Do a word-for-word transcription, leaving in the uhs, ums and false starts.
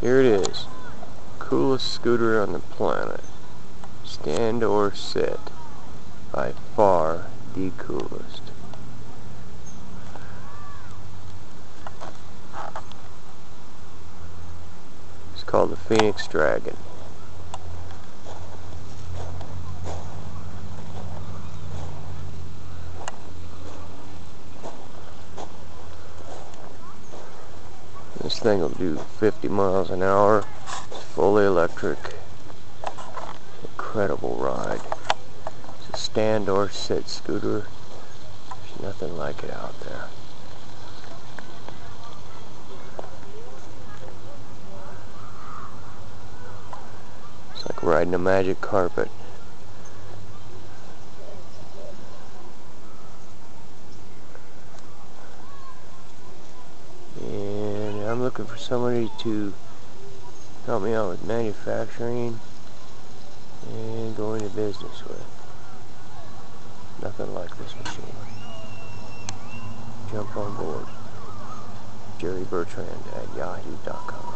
Here it is. Coolest scooter on the planet. Stand or sit. By far the coolest. It's called the Phoenix Dragon. This thing will do fifty miles an hour. It's fully electric. Incredible ride. It's a stand or sit scooter. There's nothing like it out there. It's like riding a magic carpet. And I'm looking for somebody to help me out with manufacturing and go into business with. Nothing like this machine. Jump on board. Jerry Bertrand at yahoo dot com